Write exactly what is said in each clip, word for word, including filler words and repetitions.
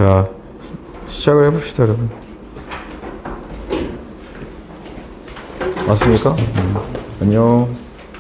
자, 시작을 해봅시다, 여러분. 맞습니까? 음, 안녕.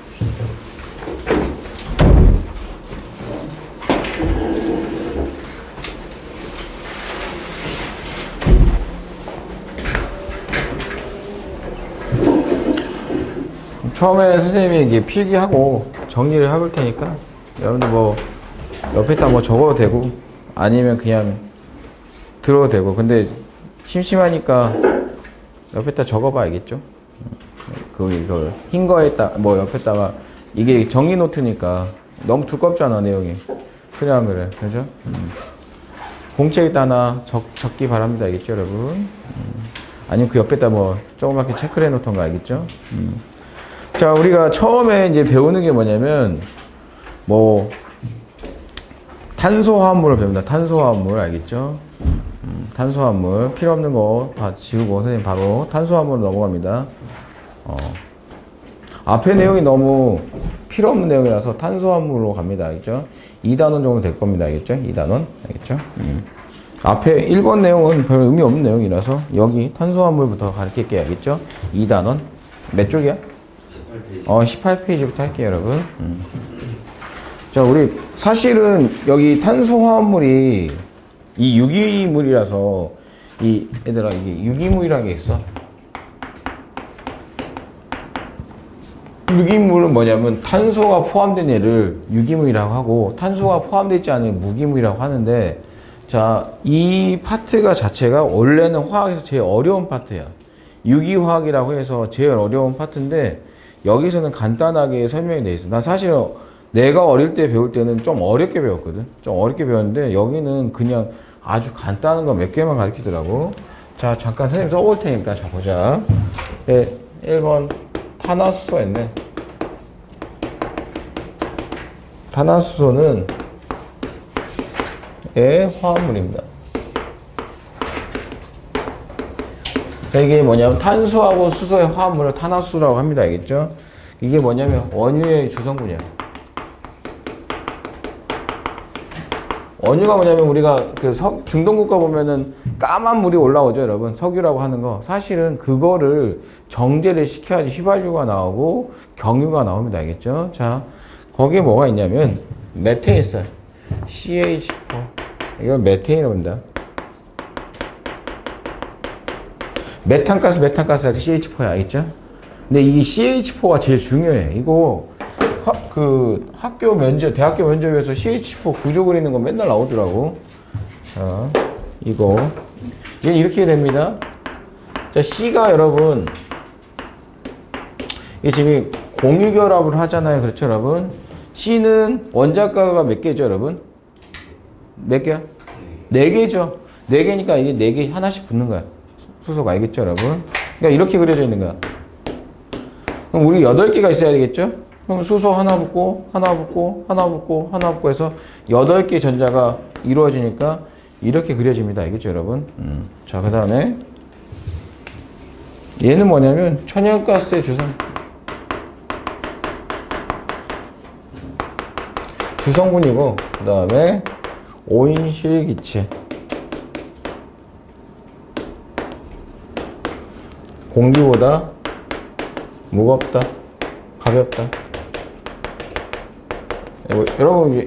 처음에 선생님이 이게 필기하고 정리를 해볼 테니까 여러분들 뭐 옆에다 뭐 적어도 되고 아니면 그냥 들어도 되고, 근데 심심하니까 옆에다 적어봐 알겠죠? 그 이걸 흰 거에다 뭐 옆에다가 이게 정리 노트니까 너무 두껍잖아 내용이. 그냥 그래, 그죠? 음. 공책에다 하나 적, 적기 바랍니다 알겠죠 여러분? 음. 아니면 그 옆에다 뭐 조그맣게 체크를 해놓던가 알겠죠? 음. 자, 우리가 처음에 이제 배우는 게 뭐냐면 뭐 탄소화합물을 배웁니다. 탄소화합물 알겠죠? 음, 탄소화합물 필요 없는 거 다 지우고 선생님 바로 탄소화합물로 넘어갑니다. 어. 앞에 내용이 너무 필요 없는 내용이라서 탄소화합물로 갑니다. 알겠죠? 이 단원 정도 될 겁니다. 알겠죠? 이 단원 알겠죠? 음. 앞에 일 번 내용은 별 의미 없는 내용이라서 여기 탄소화합물부터 가르칠게요. 알겠죠? 이 단원 몇 쪽이야? 어, 십팔 페이지부터 할게요, 여러분. 음. 자, 우리 사실은 여기 탄소화합물이 이 유기물이라서 이 얘들아 이게 유기물이라는 게 있어. 유기물은 뭐냐면 탄소가 포함된 얘를 유기물이라고 하고 탄소가 포함되지 않은 무기물이라고 하는데, 자, 이 파트가 자체가 원래는 화학에서 제일 어려운 파트야. 유기화학이라고 해서 제일 어려운 파트인데 여기서는 간단하게 설명이 돼 있어. 나 사실은 내가 어릴 때 배울 때는 좀 어렵게 배웠거든. 좀 어렵게 배웠는데 여기는 그냥 아주 간단한 거 몇 개만 가르치더라고. 자, 잠깐 선생님 써볼 테니까 자 보자. 네, 일 번 탄화수소 했네. 탄화수소는 의 화합물입니다. 이게 뭐냐면 탄소하고 수소의 화합물을 탄화수소라고 합니다. 알겠죠? 이게 뭐냐면 원유의 주성분이야. 원유가 뭐냐면 우리가 그 석, 중동국가 보면은 까만 물이 올라오죠, 여러분. 석유라고 하는 거. 사실은 그거를 정제를 시켜야지 휘발유가 나오고 경유가 나옵니다. 알겠죠? 자, 거기에 뭐가 있냐면 메테인 있어요. 씨 에이치 사. 이건 메테인이라고 합니다. 메탄가스, 메탄가스 할 때 씨 에이치 사야, 알겠죠? 근데 이 씨 에이치 사가 제일 중요해. 이거, 하, 그, 학교 면접, 대학교 면접에서 씨 에이치 사 구조 그리는 거 맨날 나오더라고. 자, 이거. 얘는 이렇게 됩니다. 자, C가 여러분, 이게 지금 공유결합을 하잖아요. 그렇죠, 여러분? C는 원자가가 몇 개죠, 여러분? 몇 개야? 네 개죠. 네 개니까 이게 네 개 하나씩 붙는 거야. 수소가 알겠죠, 여러분? 그러니까 이렇게 그려져 있는 거야. 그럼 우리 여덟 개가 있어야 되겠죠? 그럼 수소 하나 붙고, 하나 붙고, 하나 붙고, 하나 붙고 해서 여덟 개 전자가 이루어지니까 이렇게 그려집니다. 알겠죠, 여러분? 음. 자, 그 다음에 얘는 뭐냐면 천연가스의 주성, 주성분이고, 그 다음에 오인실기체. 공기보다 무겁다, 가볍다. 여러분,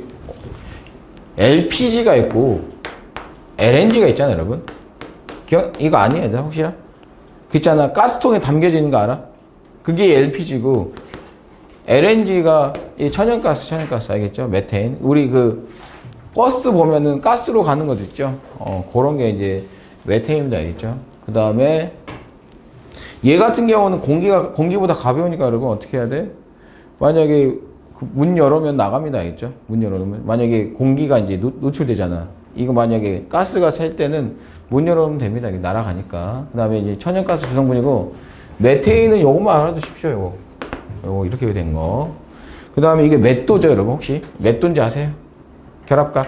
엘피지가 있고 엘엔지가 있잖아요, 여러분. 기억, 이거 아니에요, 얘들아? 혹시나? 그 있잖아, 가스통에 담겨지는 거 알아? 그게 엘피지고 엘엔지가 이 천연가스, 천연가스 알겠죠? 메테인. 우리 그 버스 보면은 가스로 가는 것도 있죠. 어, 그런 게 이제 메테인입니다, 알겠죠? 그 다음에 얘 같은 경우는 공기가, 공기보다 가벼우니까 여러분 어떻게 해야 돼? 만약에 문 열어면 나갑니다. 알겠죠? 문 열어놓으면. 만약에 공기가 이제 노, 노출되잖아. 이거 만약에 가스가 셀 때는 문 열어놓으면 됩니다. 이게 날아가니까. 그 다음에 이제 천연가스 주성분이고, 메테인은 요것만 알아두십시오. 요거. 요거 이렇게 된 거. 그 다음에 이게 몇 도죠, 여러분? 혹시? 몇 도인지 아세요? 결합각?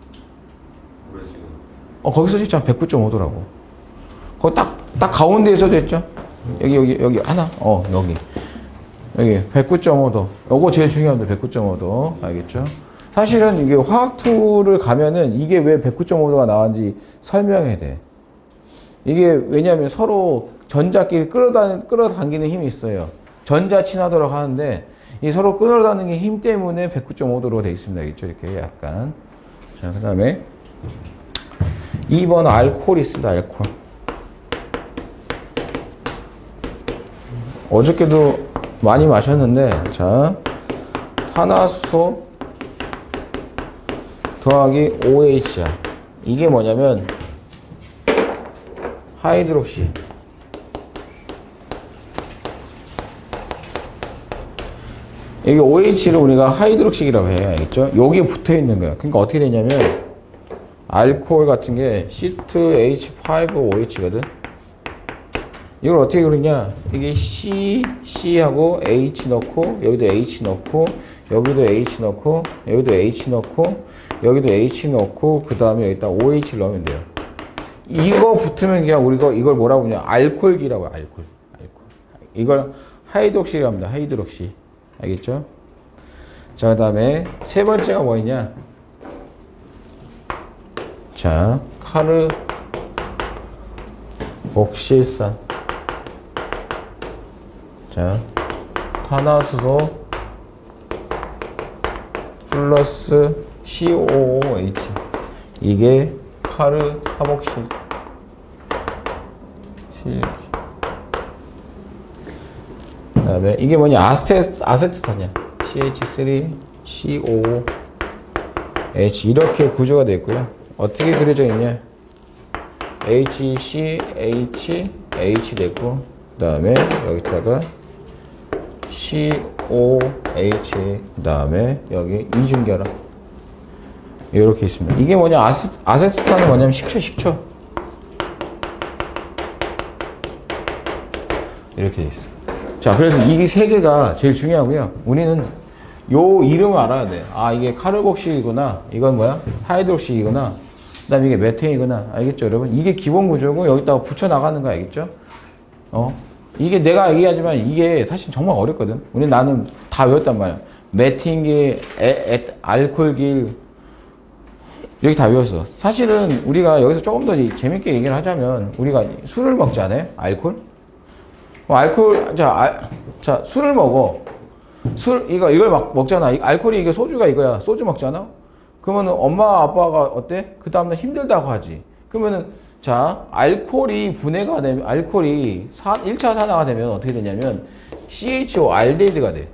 어, 거기 써져 있잖아. 백구 점 오 도라고. 거기 딱, 딱 가운데에 써져 있죠? 여기, 여기, 여기, 하나? 어, 여기. 여기, 백구 점 오 도. 요거 제일 중요합니다. 백구 점 오 도. 알겠죠? 사실은 이게 화학투를 가면은 이게 왜 백구 점 오 도가 나왔는지 설명해야 돼. 이게 왜냐면 서로 전자끼리 끌어당, 끌어당기는 힘이 있어요. 전자 친화도라고 하는데 이 서로 끌어당기는 힘 때문에 백구 점 오 도로 되어 있습니다. 있죠? 이렇게 약간. 자, 그 다음에 이 번 알코올이 있습니다. 알코올. 어저께도 많이 마셨는데, 자, 탄화수소 더하기 오에이치알. 이게 뭐냐면 하이드록시. 여기 오에이치를 우리가 하이드록시라고 해요. 알겠죠? 여기에 붙어 있는 거야. 그러니까 어떻게 되냐면 알코올 같은 게 씨 투 에이치 파이브 오 에이치거든. 이걸 어떻게 그러냐? 이게 C, C하고 H 넣고 여기도 H 넣고 여기도 H 넣고 여기도 H 넣고 여기도 H 넣고 그 다음에 여기다 오에이치를 넣으면 돼요. 이거 붙으면 그냥 우리가 이걸 뭐라고 하냐? 알코올기라고 해요. 알코올. 알코올. 이걸 하이드록시라고 합니다. 하이드록시. 알겠죠? 자, 그 다음에 세 번째가 뭐냐? 자, 카르 복실산. 자, 탄화수소 플러스 씨 오 오 에이치. 이게 카르 카복실. 그 다음에 이게 뭐냐? 아세트, 아세트산이야. 씨 에이치 쓰리 씨 오 오 에이치. 이렇게 구조가 되어 있고요. 어떻게 그려져 있냐? 에이치 씨 에이치 H 됐고, 그 다음에 여기다가 씨 오 에이치, 그 다음에 여기 이중결합. 이렇게 있습니다. 이게 뭐냐? 아세, 아세트산은 뭐냐면 식초, 식초. 이렇게 돼 있어. 자, 그래서 이 세 개가 제일 중요하고요. 우리는 요 이름을 알아야 돼. 아, 이게 카르복실이구나. 이건 뭐야? 하이드록시이구나. 그 다음에 이게 메테인이구나. 알겠죠, 여러분? 이게 기본 구조고 여기다가 붙여 나가는 거 알겠죠? 어? 이게 내가 얘기하지만 이게 사실 정말 어렵거든. 우리 나는 다 외웠단 말이야. 메테인길, 알코올길, 이렇게 다 외웠어. 사실은 우리가 여기서 조금 더 재밌게 얘기를 하자면 우리가 술을 먹지 않아요? 알코올? 뭐 알코올, 자, 알, 자, 술을 먹어. 술, 이거, 이걸 막 먹잖아. 알코올이 이게 소주가 이거야. 소주 먹잖아? 그러면 엄마, 아빠가 어때? 그 다음날 힘들다고 하지. 그러면은, 자, 알코올이 분해가 되면, 알코올이 일 차 산화가 되면 어떻게 되냐면, 씨 에이치 오, 알데히드가 돼.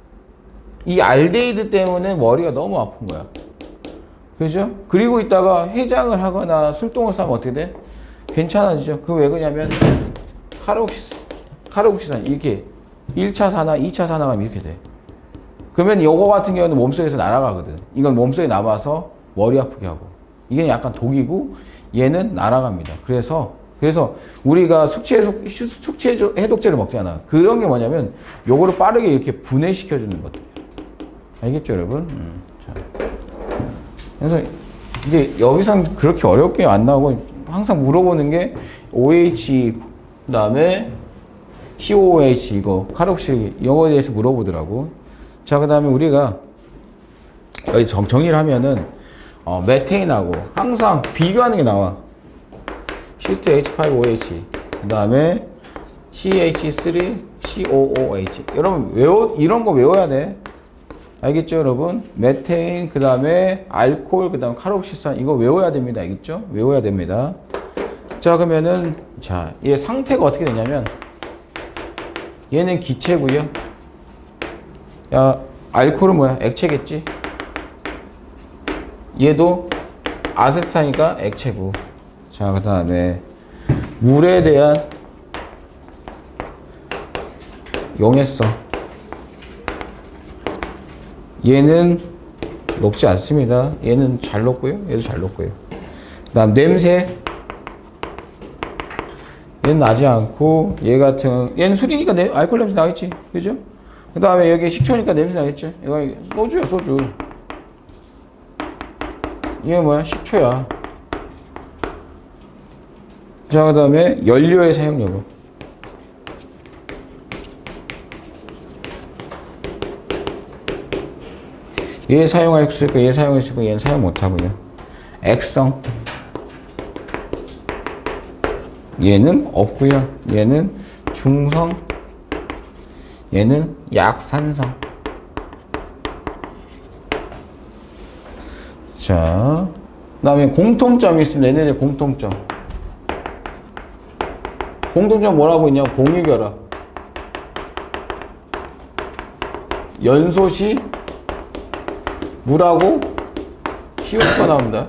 이 알데히드 때문에 머리가 너무 아픈 거야. 그죠? 그리고 있다가 해장을 하거나 술동을 싸면 어떻게 돼? 괜찮아지죠? 그거 왜 그러냐면, 카르옥시, 카르옥시산, 이렇게 일 차 산화, 이 차 산화가 이렇게 돼. 그러면 요거 같은 경우는 몸속에서 날아가거든. 이건 몸속에 남아서 머리 아프게 하고. 이게 약간 독이고 얘는 날아갑니다. 그래서 그래서 우리가 숙취 해독, 숙취 해독제를 먹잖아. 그런 게 뭐냐면 요거를 빠르게 이렇게 분해시켜주는 것들. 알겠죠, 여러분? 음, 자. 그래서 이게 여기서 그렇게 어렵게 안 나오고 항상 물어보는 게 오에이치 그다음에 씨 오 오 에이치 이거 카르복실 이거에 대해서 물어보더라고. 자, 그 다음에 우리가 여기 정, 정리를 하면은 어, 메테인하고 항상 비교하는 게 나와. 씨 투 에이치 파이브 오 에이치 그 다음에 씨 에이치 쓰리 씨 오 오 에이치. 여러분 외워, 이런 거 외워야 돼. 알겠죠, 여러분? 메테인, 그 다음에 알코올, 그 다음에 카르복실산 이거 외워야 됩니다. 알겠죠? 외워야 됩니다. 자, 그러면은 자, 얘 상태가 어떻게 되냐면 얘는 기체고요. 야, 알코올은 뭐야? 액체겠지? 얘도 아세트산이니까 액체고. 자, 그 다음에 물에 대한 용해성. 얘는 녹지 않습니다. 얘는 잘 녹고요. 얘도 잘 녹고요. 그 다음 냄새. 얘는 나지 않고 얘 같은 얘는 술이니까 내, 알코올 냄새 나겠지. 그죠? 그 다음에 여기 식초니까 냄새 나겠죠? 이거 소주야, 소주. 이게 뭐야? 식초야. 자, 그 다음에 연료의 사용 여부. 얘 사용할 수 있고 얘 사용할 수 있고 얘는 사용 못하고요. 액성 얘는 없고요. 얘는 중성 얘는 약산성. 자, 그 다음에 공통점이 있습니다. 얘네들 공통점. 공통점 뭐라고 있냐? 공유결합. 연소시 물하고 시오가 나옵니다.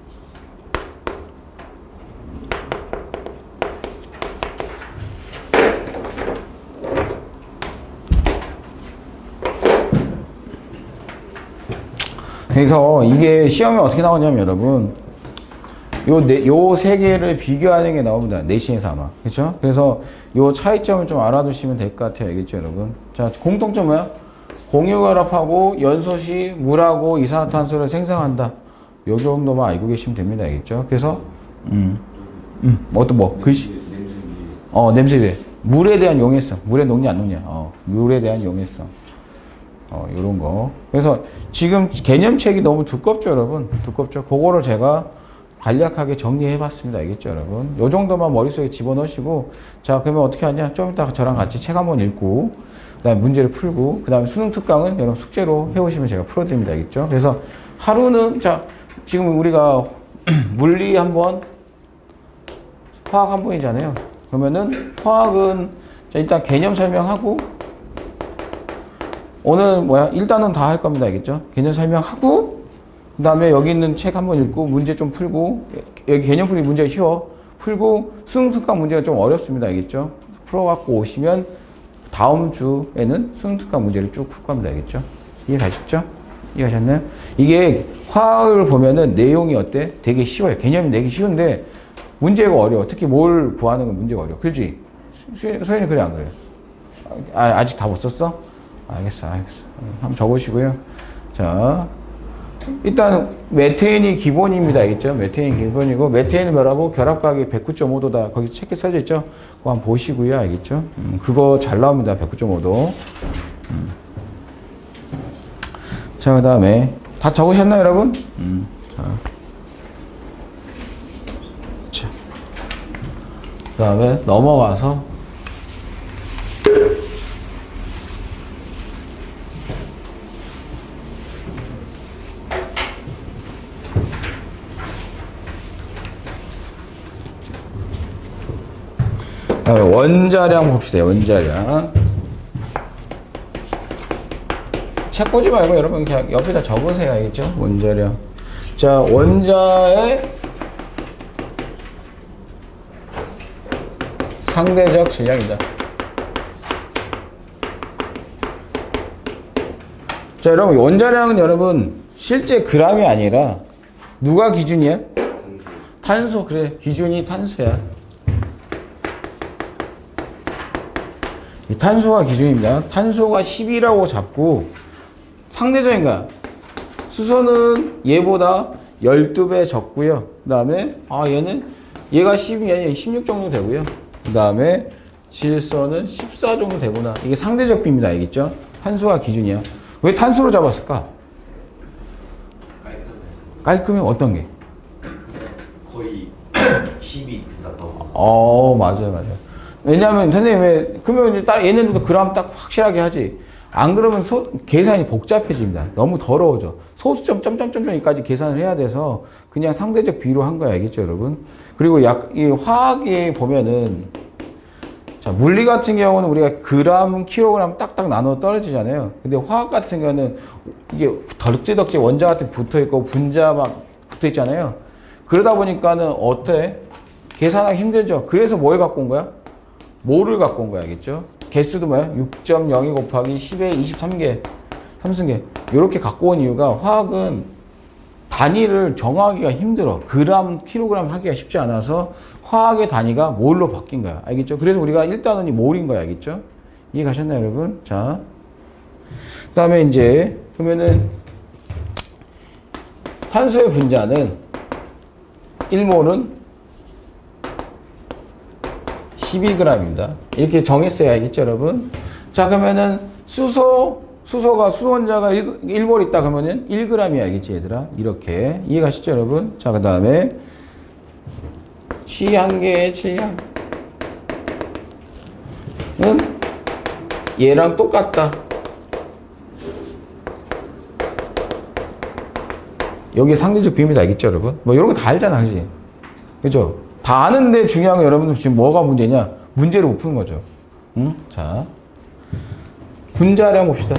그래서 이게 시험에 어떻게 나오냐면 여러분 요 네, 요 세 개를 비교하는 게 나옵니다. 내신에서 아마. 그렇죠? 그래서 요 차이점을 좀 알아두시면 될 것 같아요. 알겠죠, 여러분? 자, 공통점 뭐야? 공유결합하고 연소시 물하고 이산화탄소를 생성한다. 요 정도만 알고 계시면 됩니다. 알겠죠? 그래서 음. 음. 어떤 뭐 글씨 어, 냄새비. 물에 대한 용해성. 물에 녹냐 안 녹냐. 어, 물에 대한 용해성. 어, 요런 거. 그래서 지금 개념책이 너무 두껍죠, 여러분? 두껍죠? 그거를 제가 간략하게 정리해 봤습니다. 알겠죠, 여러분? 요 정도만 머릿속에 집어넣으시고, 자, 그러면 어떻게 하냐? 좀 이따가 저랑 같이 책 한번 읽고, 그 다음에 문제를 풀고, 그 다음에 수능 특강은 여러분 숙제로 해오시면 제가 풀어드립니다. 알겠죠? 그래서 하루는, 자, 지금 우리가 물리 한 번, 화학 한 번이잖아요. 그러면은 화학은, 자, 일단 개념 설명하고, 오늘 뭐야? 일단은 다 할 겁니다. 알겠죠? 개념 설명하고, 그 다음에 여기 있는 책 한번 읽고, 문제 좀 풀고, 여기 개념 풀이 문제가 쉬워. 풀고, 수능 특강 문제가 좀 어렵습니다. 알겠죠? 풀어갖고 오시면, 다음 주에는 수능 특강 문제를 쭉 풀 겁니다. 알겠죠? 이해 가셨죠? 이해 가셨나요? 이게 화학을 보면은 내용이 어때? 되게 쉬워요. 개념이 되게 쉬운데, 문제가 어려워. 특히 뭘 구하는 건 문제가 어려워. 그렇지? 소연이 그래, 안 그래? 아, 아직 다 못 썼어? 알겠어, 알겠어. 한번 적으시고요. 자, 일단 메테인이 기본입니다. 알겠죠? 메테인이 기본이고, 메테인은 뭐라고? 결합각이 백구 점 오 도다. 거기 책에 써져 있죠? 그거 한번 보시고요. 알겠죠? 음, 그거 잘 나옵니다. 백구 점 오 도. 음. 자, 그 다음에 다 적으셨나요, 여러분? 음, 자. 자. 그 다음에 넘어가서 원자량 봅시다. 원자량. 책 보지 말고 여러분 그냥 옆에다 적으세요. 알겠죠? 원자량. 자, 원자의 상대적 질량이다. 자, 여러분 원자량은 여러분 실제 그람이 아니라 누가 기준이야? 탄소. 그래, 기준이 탄소야. 이 탄소가 기준입니다. 탄소가 십이라고 잡고 상대적인 거야. 수소는 얘보다 열두 배 적고요. 그 다음에 아 얘는 얘가 십이 아니라 십육 정도 되고요. 그 다음에 질소는 십사 정도 되구나. 이게 상대적 비입니다. 알겠죠? 탄소가 기준이야. 왜 탄소로 잡았을까? 깔끔해. 어떤 게? 거의 십이 등산하고. 어, 맞아요, 맞아요. 왜냐하면 선생님 왜 그러면 이제 딱 얘네들도 그람 딱 확실하게 하지. 안 그러면 소, 계산이 복잡해집니다. 너무 더러워져. 소수점 점점점점까지 계산을 해야 돼서 그냥 상대적 비로 한 거야. 알겠죠, 여러분? 그리고 약 이 화학에 보면은 자, 물리 같은 경우는 우리가 그람, 킬로그램 딱딱 나눠 떨어지잖아요. 근데 화학 같은 경우는 이게 덕지덕지 원자 같은 게 붙어 있고 분자 막 붙어 있잖아요. 그러다 보니까는 어때? 계산하기 힘들죠. 그래서 뭘 갖고 온 거야? 모를 갖고 온 거야. 알겠죠? 개수도 뭐야? 육 점 영이 곱하기 십에 이십삼 개, 삼승계. 이렇게 갖고 온 이유가 화학은 단위를 정하기가 힘들어. 그람, 킬로그램 하기가 쉽지 않아서 화학의 단위가 몰로 바뀐 거야. 알겠죠? 그래서 우리가 일 단원이 몰인 거야. 알겠죠? 이해 가셨나요, 여러분? 자. 그 다음에 이제, 그러면은, 탄소의 분자는 일 몰은 십이 그램입니다. 이렇게 정했어야 알겠죠, 여러분? 자, 그러면은 수소 수소가 수소원자가 일 몰 있다 그러면은 일 그램이야, 알겠지 얘들아? 이렇게 이해가시죠 여러분? 자, 그 다음에 C 한 개의 질량 은 얘랑 똑같다. 여기 상대적 비밀 알겠죠 여러분? 뭐 이런 거 다 알잖아, 그지? 그죠? 다 아는데 중요한 건 여러분들 지금 뭐가 문제냐? 문제를 못 푸는 거죠. 응? 자, 분자량 봅시다.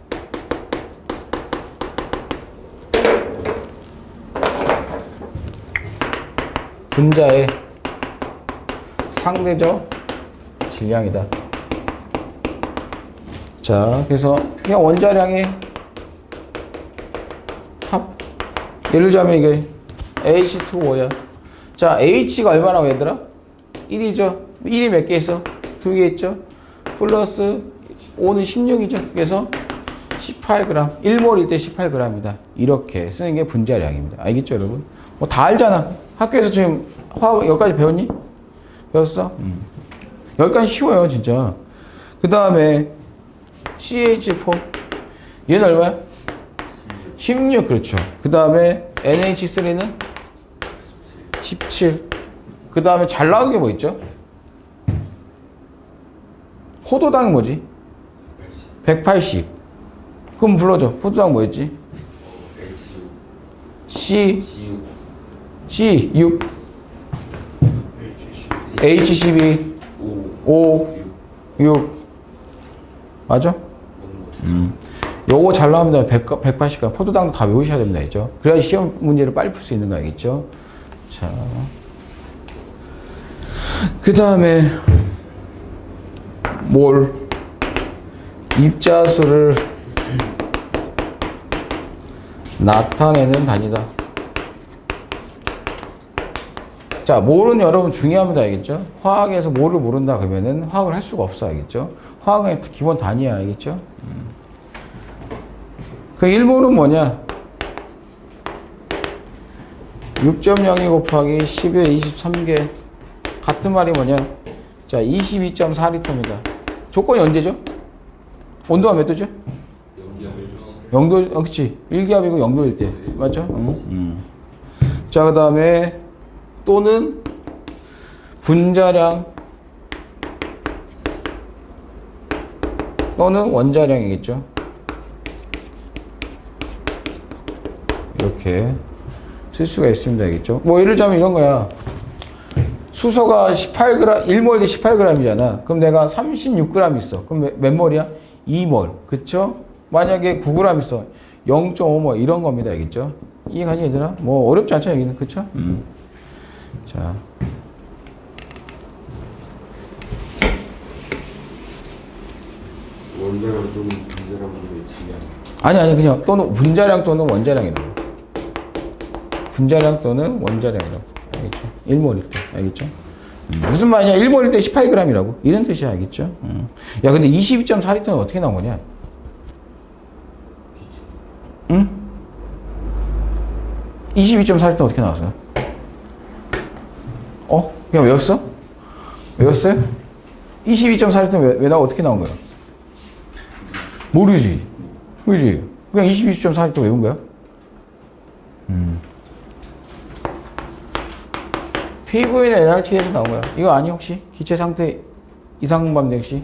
분자의 상대적 질량이다. 자, 그래서 그냥 원자량의 합. 예를 들자면 이게 에이치 투 오야. 자, H가 얼마라고 얘들아? 일이죠. 일이 몇 개 있어? 두 개 있죠. 플러스 오는 십육이죠. 그래서 십팔 그램. 일 몰일 때 십팔 그램이다. 이렇게 쓰는 게 분자량입니다. 알겠죠, 여러분? 뭐 다 알잖아. 학교에서 지금 화학 여기까지 배웠니? 배웠어? 음. 여기까지 쉬워요, 진짜. 그 다음에 씨 에이치 사. 얘는 얼마야? 십육, 그렇죠. 그 다음에 엔 에이치 쓰리는 십칠. 그 다음에 잘 나오는 게 뭐 있죠? 포도당은 뭐지? 백팔십. 그럼 불러줘. 포도당 뭐였지? C, C, 육. 에이치 십이, 오, 육. 맞아? 음. 요거 잘 나오면 백팔십 그램. 포도당도 다 외우셔야 됩니다. 알죠? 그래야 시험 문제를 빨리 풀 수 있는 거 알겠죠? 자. 그 다음에, 몰. 입자수를 나타내는 단위다. 자, 몰은 여러분 중요합니다. 알겠죠? 화학에서 몰을 모른다 그러면은 화학을 할 수가 없어. 알겠죠? 화학의 기본 단위야. 알겠죠? 그 일 몰은 뭐냐? 육 점 영이 곱하기 십에 이십삼 개. 같은 말이 뭐냐? 자, 이십이 점 사 리터입니다. 조건이 언제죠? 온도가 몇 도죠? 영 도, 어, 그치. 일 기압이고 영 도일 때. 맞죠? 응. 응. 자, 그 다음에 또는 분자량 또는 원자량이겠죠. 이렇게 쓸 수가 있습니다. 알겠죠? 뭐 예를 들자면 이런 거야. 수소가 십팔 그램, 일 몰 대 십팔 그램이잖아. 그럼 내가 삼십육 그램 있어. 그럼 몇, 몇 몰이야? 이 몰. 그쵸? 만약에 구 그램 있어. 영 점 오 몰. 이런 겁니다. 알겠죠? 이해가니, 얘들아? 뭐 어렵지 않죠, 여기는. 그쵸? 음. 자. 원자량 또는 분자량 분의 질량. 아니, 아니, 그냥 또는 분자량 또는 원자량이라고. 분자량 또는 원자량이라고. 알겠죠? 일 몰일 때. 알겠죠? 음. 무슨 말이냐? 일 몰일 때 십팔 그램이라고. 이런 뜻이야. 알겠죠? 음. 야, 근데 이십이 점 사 리터는 어떻게 나온 거냐? 응? 이십이 점 사 리터 어떻게 나왔어요? 어? 그냥 외웠어? 외웠어요? 이십이 점 사 리터는 왜, 왜 나와? 어떻게 나온 거야? 모르지. 그지? 그냥 이십이 점 사 리터 외운 거야? 음. 피브이는 엔알티에서 나온 거야. 이거 아니 혹시? 기체 상태 이상 방정 시?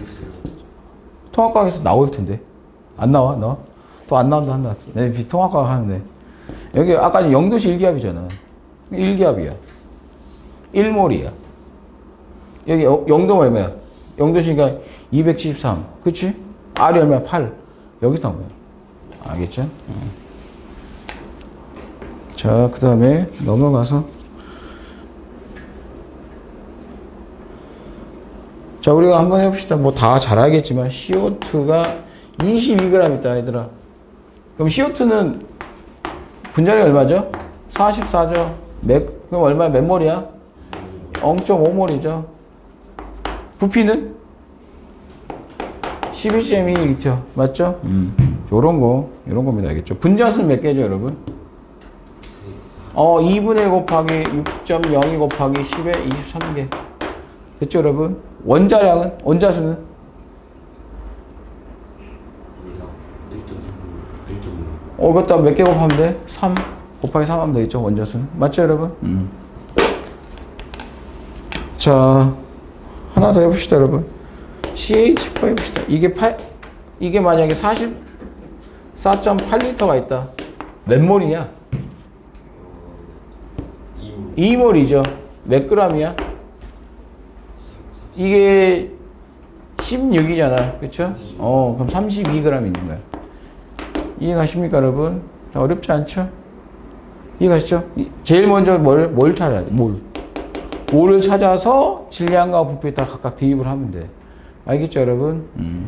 통합과학에서 나올 텐데. 안 나와? 나와? 또 안 나온다 한다. 내 통합과학 하는데. 여기 아까 영 도씨 일 기압이잖아. 일 기압이야. 일 몰이야. 여기 영 도가 얼마야? 영 도씨니까 이백칠십삼. 그치? R이 얼마야? 팔. 여기서 나온 거야. 알겠죠? 자, 그 다음에 넘어가서. 자, 우리가 한번 해봅시다. 뭐 다 잘 알겠지만 씨 오 투가 이십이 그램 있다, 얘들아. 그럼 씨 오 투는 분자량이 얼마죠? 사십사죠. 몇, 그럼 얼마야? 몇 몰이야? 영 점 오 몰이죠. 부피는? 십일 점 이 리터. 맞죠? 음. 요런 거, 요런 겁니다. 알겠죠? 분자수는 몇 개죠, 여러분? 어, 이분의 일 곱하기 육 점 영이 곱하기 십에 이십삼 개. 됐죠, 여러분? 원자량은? 원자수는? 일 점 오. 어, 그것도 몇 개 곱하면 돼? 삼 곱하기 삼 하면 되겠죠, 원자수는. 맞죠, 여러분? 음. 자, 하나 더 해봅시다, 여러분. 씨에이치 사 해봅시다. 이게 팔, 이게 만약에 사십사 점 팔 리터가 있다. 몇 몰이냐? 이 몰이죠. 몇 그램이야? 이게 십육이잖아. 그쵸? 어, 그럼 삼십이 그램 있는 거야. 이해가십니까, 여러분? 어렵지 않죠? 이해가시죠? 제일 먼저 뭘, 뭘 찾아야 돼? 뭘? 몰을 찾아서 질량과 부피에 따라 각각 대입을 하면 돼. 알겠죠, 여러분? 음.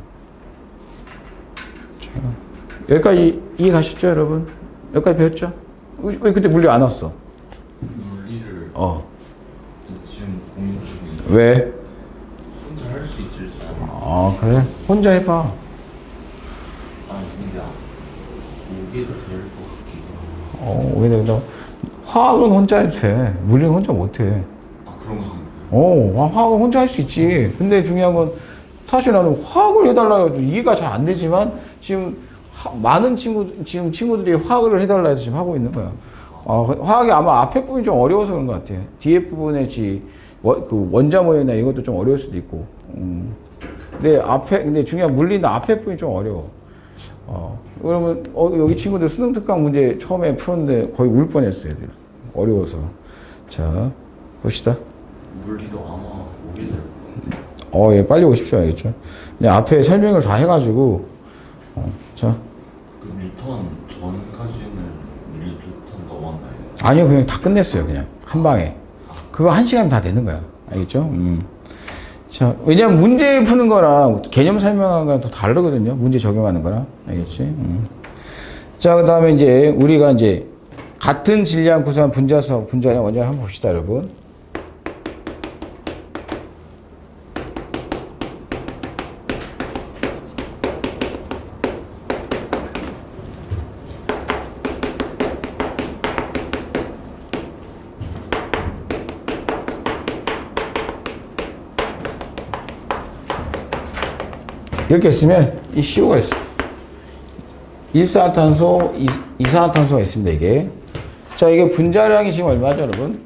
자, 여기까지 이해가셨죠, 여러분? 여기까지 배웠죠? 왜 그때 물리 안 왔어? 물리를 어. 지금 고민 중인데 왜? 혼자 할 수 있을지. 아, 그래? 혼자 해봐. 아니 근데 여기도 될 것 같기도 하고. 어, 왜 내가 화학은 혼자 해도 돼. 물리는 혼자 못 해. 아 그런 거. 어, 화학은 혼자 할 수 있지. 근데 중요한 건 사실 나는 화학을 해달라 해도 이해가 잘 안 되지만 지금 하, 많은 친구, 지금 친구들이 화학을 해달라 해서 지금 하고 있는 거야. 어, 화학이 아마 앞에 부분이 좀 어려워서 그런 것 같아. 뒤에 부분에 지, 원, 그 원자 모형이나 이것도 좀 어려울 수도 있고. 음. 근데 앞에, 근데 중요한 물리는 앞에 부분이 좀 어려워. 어, 그러면, 어, 여기 친구들 수능 특강 문제 처음에 풀었는데 거의 울 뻔했어요, 애들. 어려워서. 자, 봅시다. 물리도 아마 오게 될 거. 어, 예, 빨리 오십시오, 알겠죠? 그냥 앞에 설명을 다 해가지고, 어, 자. 그 뉴턴 전까지는 뉴턴 넘었나요? 아니요, 그냥 다 끝냈어요, 그냥. 한 방에. 그거 한 시간 다 되는 거야. 알겠죠? 음. 자, 왜냐면 문제 푸는 거랑 개념 설명하는 거랑 또 다르거든요. 문제 적용하는 거랑. 알겠지? 음. 자, 그 다음에 이제 우리가 이제 같은 질량 구성한 분자수, 분자량 원자량 한번 봅시다, 여러분. 이렇게 쓰면 이 씨오가 있어. 일산화탄소, 이산화탄소가 있습니다, 이게. 자, 이게 분자량이 지금 얼마죠, 여러분?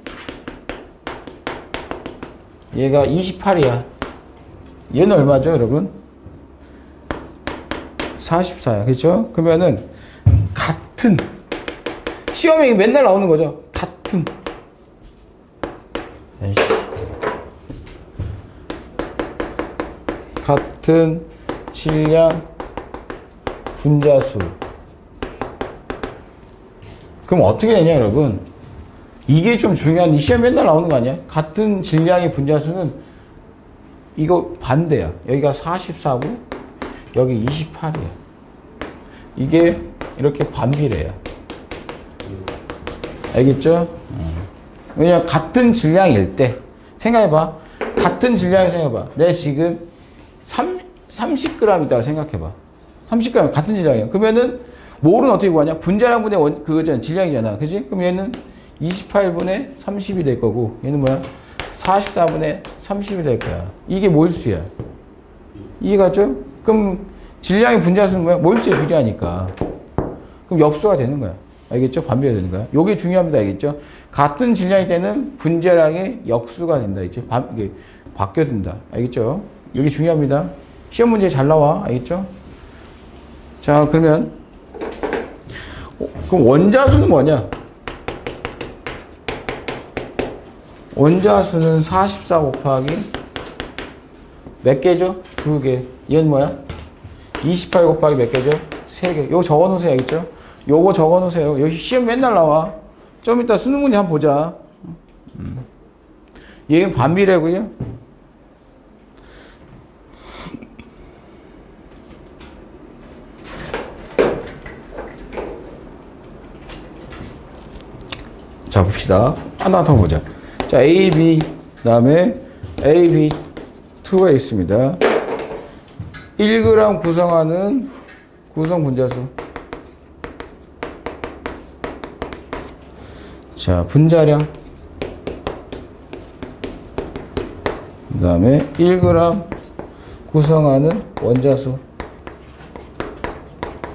얘가 이십팔이야. 얘는 얼마죠, 여러분? 사십사야. 그렇죠? 그러면은 같은 시험에 맨날 나오는 거죠. 같은. 에이씨. 같은 질량 분자수. 그럼 어떻게 되냐, 여러분? 이게 좀 중요한, 이 시험 맨날 나오는 거 아니야? 같은 질량의 분자수는 이거 반대야. 여기가 사십사고 여기 이십팔이야. 이게 이렇게 반비례야. 알겠죠? 왜냐면 같은 질량일 때 생각해봐. 같은 질량을 생각해봐. 내가 지금 삼십 그램 있다고 생각해봐. 삼십 그램 같은 질량이야. 그러면은 몰은 어떻게 구하냐? 분자량분의 원, 그거잖아. 질량이잖아. 그지? 그럼 얘는 이십팔 분의 삼십이 될 거고, 얘는 뭐야? 사십사 분의 삼십이 될 거야. 이게 몰수야. 이해가죠? 그럼 질량의 분자수는 뭐야? 몰수에 비례하니까. 그럼 역수가 되는 거야. 알겠죠? 반비례 되는 거야. 요게 중요합니다. 알겠죠? 같은 질량일 때는 분자량의 역수가 된다. 이제 반, 이게 바뀌어진다. 알겠죠? 여기 중요합니다. 시험 문제 잘 나와. 알겠죠? 자, 그러면 어, 그럼 원자수는 뭐냐? 원자수는 사십사 곱하기 몇 개죠? 두 개. 얘는 뭐야? 이십팔 곱하기 몇 개죠? 세 개. 요거 적어 놓으세요. 알겠죠? 요거 적어 놓으세요. 여기 시험 맨날 나와. 좀 이따 수능 문제 한번 보자. 음. 얘는 반비례고요. 자, 봅시다. 하나 더 보자. 자, A, B, 그 다음에 A, B 이가 있습니다. 일 그램 구성하는 구성 분자수. 자, 분자량. 그 다음에 일 그램 구성하는 원자수.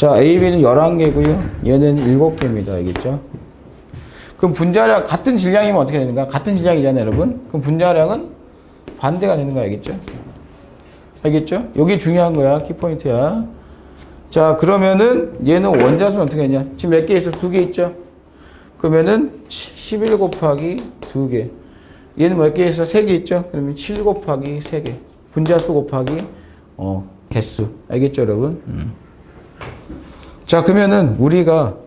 자, A, B는 열한 개고요. 얘는 일곱 개입니다. 알겠죠? 그럼 분자량, 같은 질량이면 어떻게 되는가? 같은 질량이잖아요, 여러분. 그럼 분자량은 반대가 되는 거 알겠죠? 알겠죠? 여기 중요한 거야. 키포인트야. 자, 그러면은 얘는 원자수는 어떻게 했냐? 지금 몇 개 있어? 두 개 있죠? 그러면은 십일 곱하기 두 개. 얘는 몇 개 있어? 세 개 있죠? 그러면 칠 곱하기 세 개. 분자수 곱하기 어, 개수. 알겠죠, 여러분? 음. 자, 그러면은 우리가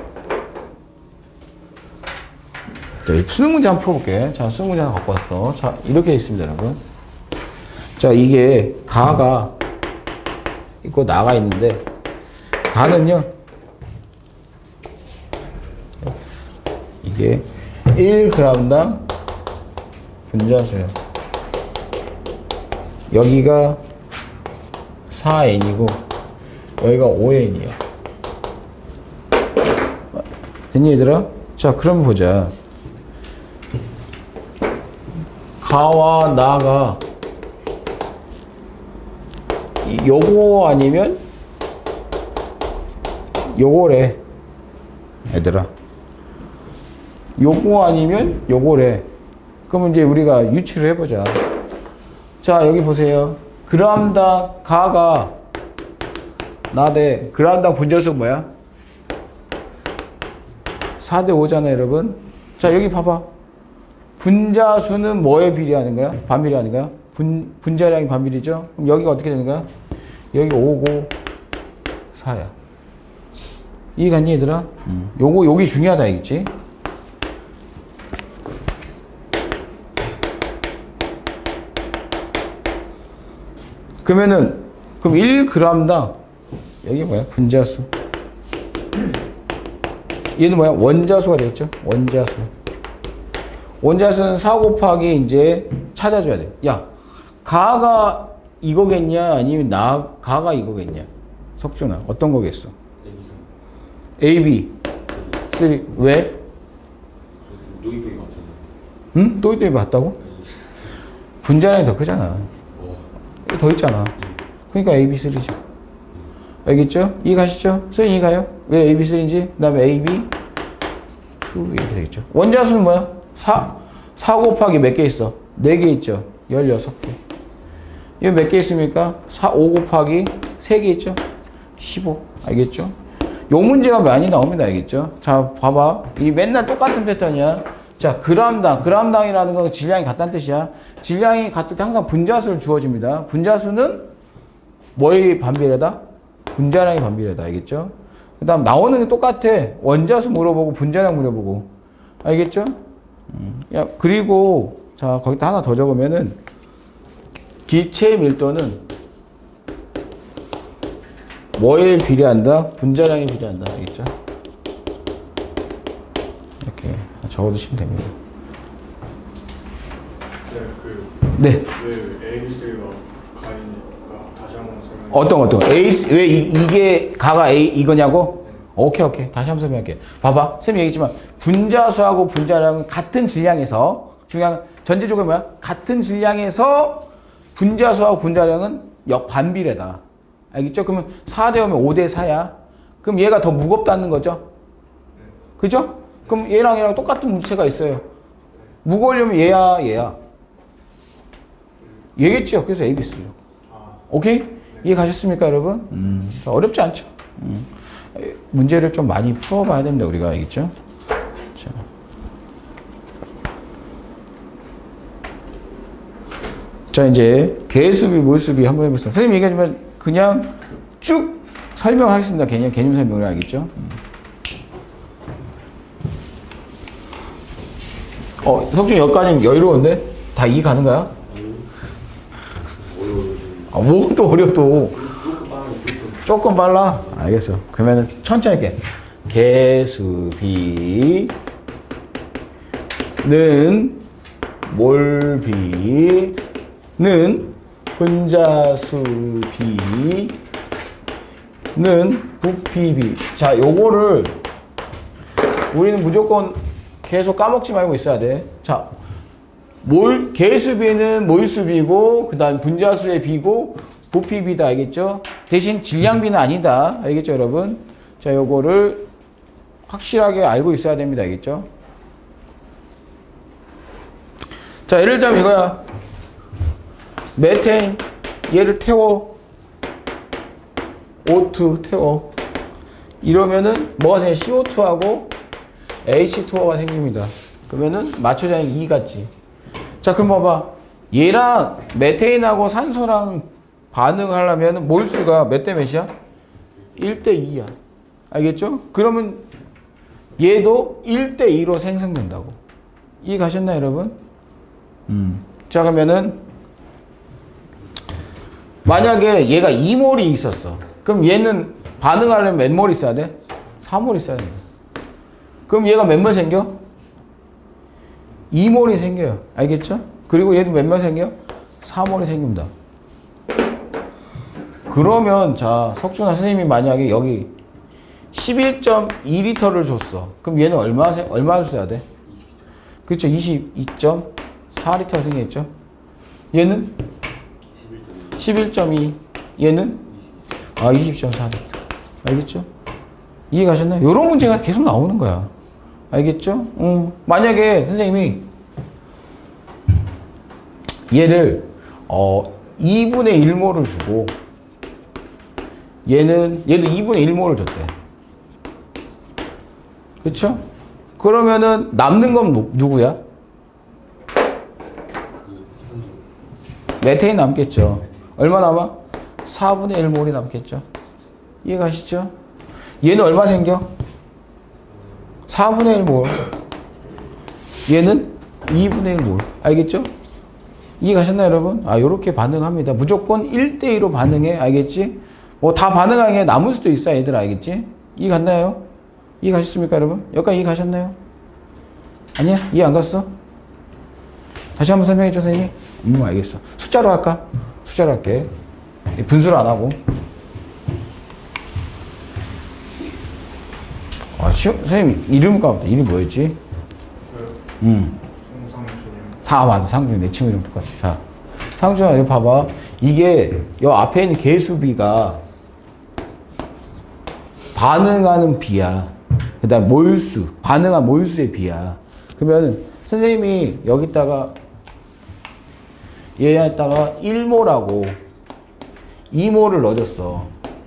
자, 수능 문제 한번 풀어볼게. 자, 수능 문제 하나 갖고 왔어. 자, 이렇게 있습니다, 여러분. 자, 이게 가가 있고 나가 있는데 가는요 이게 일 그램당 분자수예요. 여기가 사 엔이고 여기가 오 엔이에요. 됐니 얘들아? 자, 그럼 보자. 가와 나가 요거 아니면 요거래 얘들아. 요거 아니면 요거래. 그러면 이제 우리가 유추를 해보자. 자, 여기 보세요. 그램당 가가 나대 그램당 분자수 뭐야? 사 대 오잖아요, 여러분. 자, 여기 봐봐. 분자수는 뭐에 비례하는 거야? 반비례하는 거야? 분, 분자량이 반비례죠? 그럼 여기가 어떻게 되는 거야? 여기 오고 사야. 이해갔니, 얘들아? 음. 요거, 요기 중요하다, 알겠지? 그러면은, 그럼 일 그램당, 여기 뭐야? 분자수. 얘는 뭐야? 원자수가 되겠죠? 원자수. 원자수는 사 곱하기 이제 찾아줘야 돼. 야, 가가 이거겠냐? 아니면 나, 가가 이거겠냐? 석준아, 어떤 거겠어? A, B. 삼. 왜? 또이또이 맞잖아. 응? 또이또이 맞다고? 분자량이 더 크잖아. 더 있잖아. 그러니까 A, B, 삼이죠. 알겠죠? 이해가시죠? 선생님 이해가요? 왜 A, B, 삼인지? 그 다음에 A, B, 이 이렇게 되겠죠. 원자수는 뭐야? 사. 사 곱하기 몇 개 있어? 네 개 있죠? 열여섯 개. 이거 몇 개 있습니까? 사, 오 곱하기 세 개 있죠? 십오. 알겠죠? 요 문제가 많이 나옵니다. 알겠죠? 자, 봐봐. 이 맨날 똑같은 패턴이야. 자, 그램당. 그램당이라는 건 질량이 같다는 뜻이야. 질량이 같을 때 항상 분자수를 주어집니다. 분자수는 뭐의 반비례다? 분자량이 반비례다. 알겠죠? 그 다음 나오는 게 똑같아. 원자수 물어보고 분자량 물어보고. 알겠죠? 음. 야, 그리고 자, 거기다 하나 더 적으면은 기체 밀도는 뭐에 비례한다? 분자량에 비례한다. 알겠죠? 이렇게 적어두시면 됩니다. 네, 그, 네. 왜 A, B, C가 가인가 다시 한번 설명해. 어떤 어떤 A 왜 이, 이게 가가 A 이거냐고? 네. 오케이 오케이 다시 한번 설명할게. 봐봐, 쌤이 얘기했지만 분자수하고 분자량은 같은 질량에서 중요한 전제조건이 뭐야? 같은 질량에서 분자수하고 분자량은 역 반비례다. 알겠죠? 그러면 사 대 오면 오 대 사야. 그럼 얘가 더 무겁다는 거죠? 그죠? 그럼 얘랑 얘랑 똑같은 물체가 있어요. 무거우려면 얘야 얘야. 얘겠죠? 그래서 A, B, C죠. 오케이? 이해 가셨습니까, 여러분? 음, 어렵지 않죠? 음. 문제를 좀 많이 풀어봐야 됩니다, 우리가. 알겠죠? 자. 자, 이제 개수비, 몰수비 한번 해보겠습니다. 선생님 얘기하지만 그냥 쭉 설명하겠습니다. 개념, 개념 설명을. 알겠죠? 음. 어, 석준이 여기까지는 여유로운데? 다 이해 가는 거야? 아, 뭐 또 어려 또. 조금 빨라? 알겠어. 그러면은 천천히 할게. 개수비는 몰비는 분자수비는 부피비. 자, 요거를 우리는 무조건 계속 까먹지 말고 있어야 돼. 자, 몰, 개수비는 몰수비고, 그 다음 분자수의 비고, 부피비다. 알겠죠? 대신 질량비는 아니다. 알겠죠, 여러분? 자, 요거를 확실하게 알고 있어야 됩니다. 알겠죠? 자, 예를 들면 이거야. 메테인 얘를 태워. 오 투 태워. 이러면은 뭐가 생겨? 씨 오 투하고 에이치 투 오가 생깁니다. 그러면은 마초장이 이 같지. 자, 그럼 봐봐. 얘랑 메테인하고 산소랑 반응하려면 몰수가 몇 대 몇이야? 일 대 이야. 알겠죠? 그러면 얘도 일 대 이로 생성된다고. 이해 가셨나요, 여러분? 음. 자, 그러면은 만약에 얘가 이 몰이 있었어. 그럼 얘는 반응하려면 몇 몰 있어야 돼? 사 몰 있어야 돼. 그럼 얘가 몇 몰 생겨? 이 몰이 생겨요. 알겠죠? 그리고 얘도 몇 몰 생겨? 사 몰이 생깁니다. 그러면 자, 석준아 선생님이 만약에 여기 십일 점 이 리터를 줬어. 그럼 얘는 얼마, 얼마를 써야 돼? 그렇죠. 이십이 점 사 리터가 생겼죠. 얘는 십일 점 이. 얘는 아, 이십 점 사 리터. 알겠죠? 이해 가셨나요? 이런 문제가 계속 나오는 거야. 알겠죠? 음. 만약에 선생님이 얘를 어 이분의 일 몰을 주고 얘는 얘도 이분의 일 몰을 줬대. 그쵸? 그러면은 남는 건 누구야? 메테인 남겠죠. 얼마 남아? 사분의 일 몰이 남겠죠. 이해 가시죠? 얘는 얼마 생겨? 사분의 일 몰. 얘는 이분의 일 몰. 알겠죠? 이해 가셨나요, 여러분? 아, 요렇게 반응합니다. 무조건 일 대 이로 반응해. 알겠지? 뭐 다 반응하는 게 남을 수도 있어, 얘들아. 알겠지? 이해 갔나요? 이해 가셨습니까, 여러분? 여기까지 이해 가셨나요? 아니야? 이해 안 갔어? 다시 한번 설명해 줘, 선생님이. 음, 알겠어. 숫자로 할까? 숫자로 할게. 분수를 안 하고. 아, 치 선생님, 이름 까먹었다. 이름 뭐였지? 음. 사, 맞아. 상준이. 내 친구 이름 똑같이. 자, 상준아, 이거 봐봐. 이게, 요 앞에 있는 개수비가 반응하는 비야. 그 다음 몰수. 반응한 몰수의 비야. 그러면 선생님이 여기다가 얘에다가 일 몰하고 이 몰을 넣어줬어.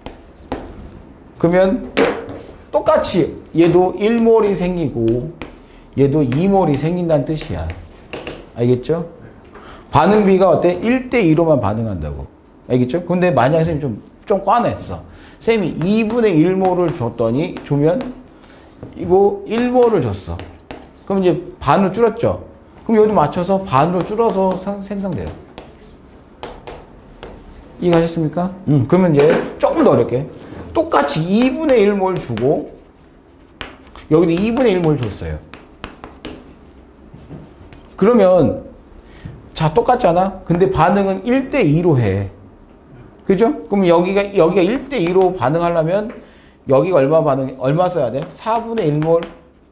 그러면 똑같이 얘도 일 몰이 생기고 얘도 이 몰이 생긴다는 뜻이야. 알겠죠? 반응비가 어때? 일 대 이로만 반응한다고. 알겠죠? 근데 만약 선생님이 좀, 좀 꽈냈어. 선생님이 이분의 일 몰을 줬더니, 주면, 이거 일 몰을 줬어. 그럼 이제 반으로 줄었죠? 그럼 여기도 맞춰서 반으로 줄어서 생, 생성돼요. 이해가셨습니까? 음, 그러면 이제 조금 더 어렵게. 똑같이 이분의 일 몰 주고, 여기도 이분의 일 몰 줬어요. 그러면, 자, 똑같잖아? 근데 반응은 일 대 이로 해. 그죠? 그럼 여기가, 여기가 일 대 이로 반응하려면, 여기가 얼마 반응, 얼마 써야 돼? 사분의 일 몰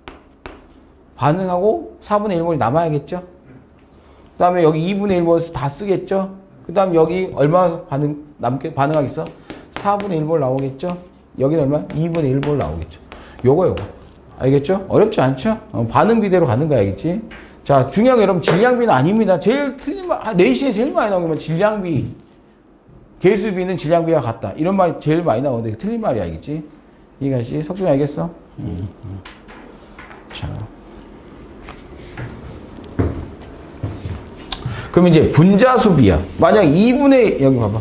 반응하고 사분의 일 몰이 남아야겠죠? 그 다음에 여기 이분의 일 몰 다 쓰겠죠? 그 다음 여기 얼마 반응, 남게, 반응하겠어? 사분의 일 몰 나오겠죠? 여기는 얼마? 이분의 일 몰 나오겠죠? 요거, 요거. 알겠죠? 어렵지 않죠? 어, 반응 비대로 가는 거 알겠지? 자, 중요한 게 여러분, 질량비는 아닙니다. 제일 틀린 말, 내시에 제일 많이 나오는 건 질량비. 개수비는 질량비와 같다. 이런 말이 제일 많이 나오는데, 틀린 말이 알겠지? 이해가시? 석준 알겠어? 음, 음. 자. 그럼 이제 분자수비야. 만약 이분의, 여기 봐봐.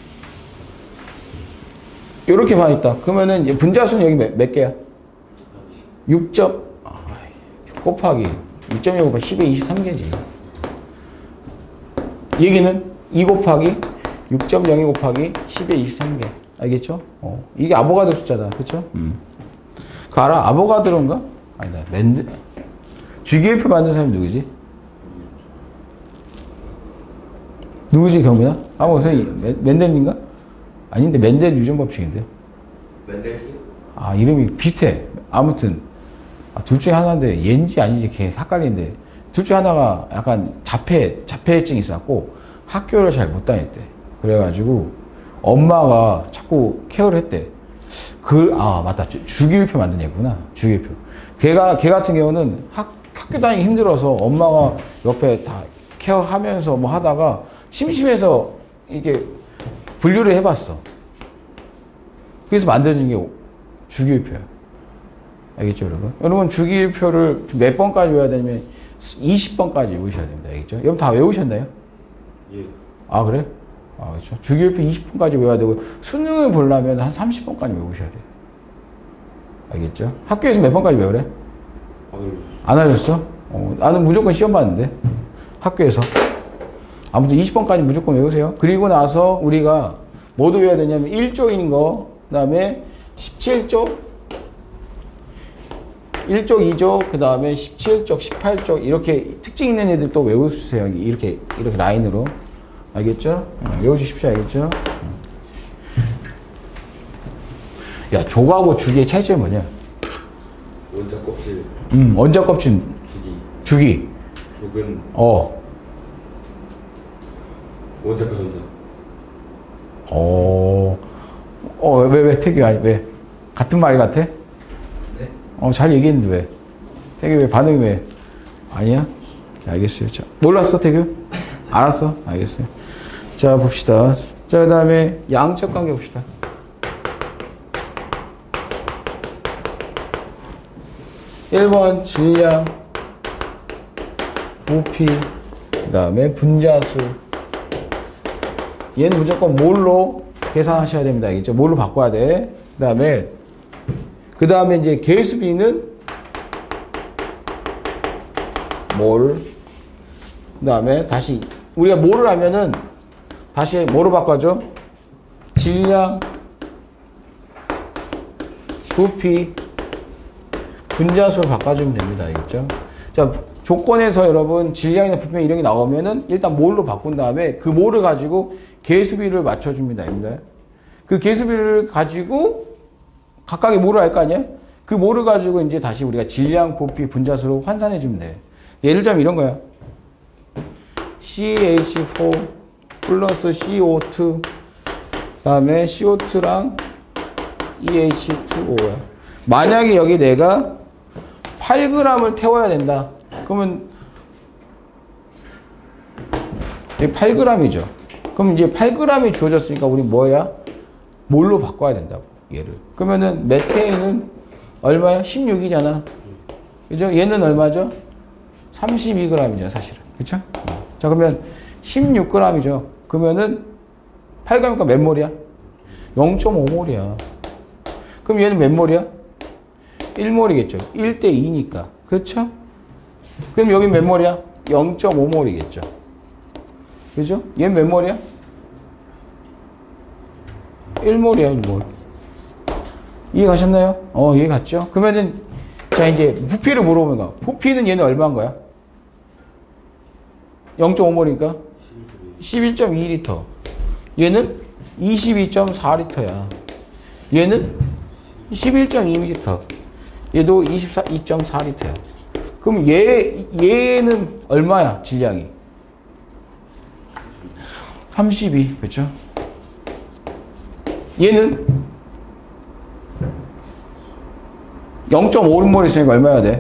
요렇게 반 있다. 그러면은 분자수는 여기 몇, 몇 개야? 육 점, 곱하기 육 점 영 곱하기 십의 이십삼 개지. 얘기는 이 곱하기 육 점 영이 곱하기 십의 이십삼 개. 알겠죠? 어. 이게 아보가드로 숫자다. 그쵸? 음. 그 알아? 아보가드로인가? 아니다. 맨드. 주기율표 만든 사람이 누구지? 누구지, 경민아? 아, 뭐, 선생님, 맨델인가? 아닌데, 맨델 유전 법칙인데. 맨델스? 아, 이름이 비슷해. 아무튼. 아, 둘 중에 하나인데, 얘인지 아닌지 걔 헷갈리는데, 둘 중에 하나가 약간 자폐, 자폐증이 있었고, 학교를 잘 못 다녔대. 그래가지고, 엄마가 자꾸 케어를 했대. 그, 아, 맞다. 주- 주기율표 만든 얘구나. 주기율표. 걔가, 걔 같은 경우는 학, 학교 다니기 힘들어서 엄마가 옆에 다 케어하면서 뭐 하다가 심심해서 이게 분류를 해봤어. 그래서 만들어진 게 주기율표야. 알겠죠, 여러분? 여러분, 주기율표를 몇 번까지 외워야 되냐면 이십 번까지 외우셔야 됩니다. 알겠죠? 여러분 다 외우셨나요? 예. 아, 그래? 아, 그렇죠. 주기율표 이십 분까지 외워야 되고, 수능을 보려면 한 삼십 번까지 외우셔야 돼요. 알겠죠? 학교에서 몇 번까지 외우래? 안 알려줬어. 안 알려줬어? 어, 나는 무조건 시험 봤는데. 학교에서. 아무튼 이십 번까지 무조건 외우세요. 그리고 나서 우리가 뭐도 외워야 되냐면 일 조인 거, 그 다음에 십칠 조, 일 조, 이 조, 그 다음에 십칠 조, 십팔 조, 이렇게 특징 있는 애들 또 외워주세요. 이렇게, 이렇게 라인으로. 알겠죠? 어, 외워주십시오. 알겠죠? 야, 조하고 주기의 차이점이 뭐냐? 원자 껍질, 음, 원자 껍질, 주기, 주기. 족은 어, 원자과 전자. 어, 어, 왜, 왜, 태규, 아니, 왜? 같은 말이 같아? 네? 어, 잘 얘기했는데 왜? 태규 왜, 반응이 왜? 아니야? 자, 알겠어요. 자, 몰랐어, 태규? 알았어? 알겠어요. 자, 봅시다. 자, 그 다음에 양적 관계 봅시다. 일 번 질량, 부피, 그 다음에 분자수. 얘는 무조건 몰로 계산하셔야 됩니다. 알겠죠? 몰로 바꿔야 돼. 그 다음에, 그 다음에 이제 개수비는 몰. 그 다음에 다시, 우리가 몰을 하면은 다시 뭐로 바꿔줘? 질량, 부피, 분자수로 바꿔주면 됩니다. 알겠죠? 자, 조건에서 여러분 질량이나 부피 이런 게 나오면은 일단 몰로 바꾼 다음에 그 몰을 가지고 개수비를 맞춰줍니다. 입니다. 그 개수비를 가지고 각각의 몰을 할 거 아니야? 그 몰을 가지고 이제 다시 우리가 질량, 부피, 분자수로 환산해 주면 돼. 예를 들자면 이런 거야. 씨 에이치 사 플러스 씨 오 투, 그 다음에 씨 오 투랑 이 에이치 투 오야. 만약에 여기 내가 팔 그램을 태워야 된다. 그러면 이게 팔 그램이죠. 그럼 이제 팔 그램이 주어졌으니까 우리 뭐야? 몰로 바꿔야 된다고, 얘를. 그러면은 메테인은 얼마야? 십육이잖아. 그죠? 얘는 얼마죠? 삼십이 그램이죠, 사실은. 그쵸? 자, 그러면 십육 그램이죠. 그러면은 팔 그램이니까 몇 몰이야? 영 점 오 몰이야. 그럼 얘는 몇 몰이야? 일 몰이겠죠. 일 대 이니까. 그렇죠? 그럼 여기 몇 몰이야? 영 점 오 몰이겠죠. 그죠? 얘는 몇 몰이야? 일 몰이야, 일 몰. 이해 가셨나요? 어, 이해 갔죠? 그러면은, 자, 이제 부피를 물어보는 거야. 부피는 얘는 얼마인 거야? 영 점 오 몰이니까? 십일 점 이 리터. 얘는 이십이 점 사 리터야. 얘는 십일 점 이 리터. 얘도 이십이 점 사 리터야. 그럼 얘, 얘는 얼마야, 질량이? 삼십이, 그렇죠? 얘는 영 점 오 몰 있으니까 얼마야 돼?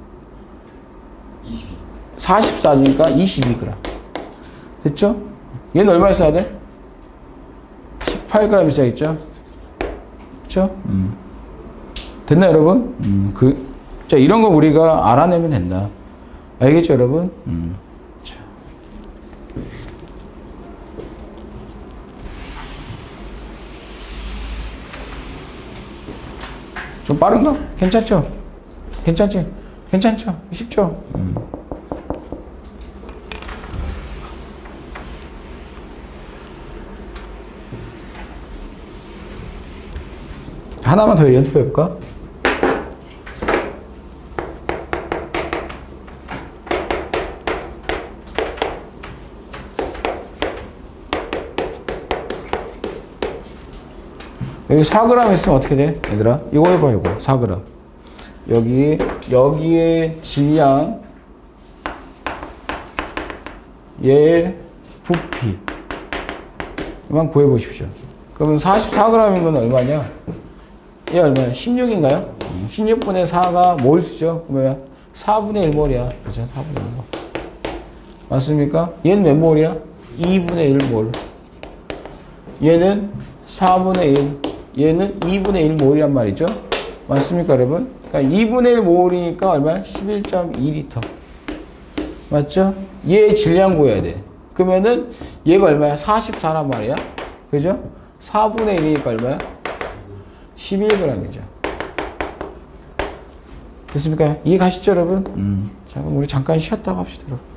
이십이. 사십사니까 이십이 그램. 됐죠? 얘는 얼마 있어야 돼? 십팔 그램 있어야겠죠? 그렇죠? 음. 됐나 여러분? 음, 그, 자, 이런 거 우리가 알아내면 된다. 알겠죠 여러분? 음. 자. 좀 빠른가? 괜찮죠? 괜찮지? 괜찮죠? 쉽죠? 음. 하나만 더 연습해 볼까? 여기 사 그램 있으면 어떻게 돼? 얘들아, 이거 해봐, 이거. 사 그램. 여기, 여기에 질량, 얘 부피. 이만 구해보십시오. 그러면 사십사 그램인 건 얼마냐? 얘 얼마야? 십육인가요? 십육분의 사가 몰수죠? 뭐야? 사분의 일 몰이야. 그죠? 사분의 일 몰. 맞습니까? 얘는 몇 몰이야? 이분의 일 몰. 얘는 사분의 일. 얘는 이분의 일 몰이란 말이죠? 맞습니까, 여러분? 그러니까 이분의 일 몰이니까 얼마야? 십일 점 이 리터. 맞죠? 얘 질량 구해야 돼. 그러면은 얘가 얼마야? 사십사란 말이야. 그죠? 사분의 일이니까 얼마야? 십일 그램이죠. 됐습니까? 이해 가시죠, 여러분? 음. 자, 그럼 우리 잠깐 쉬었다가 합시다, 여러분.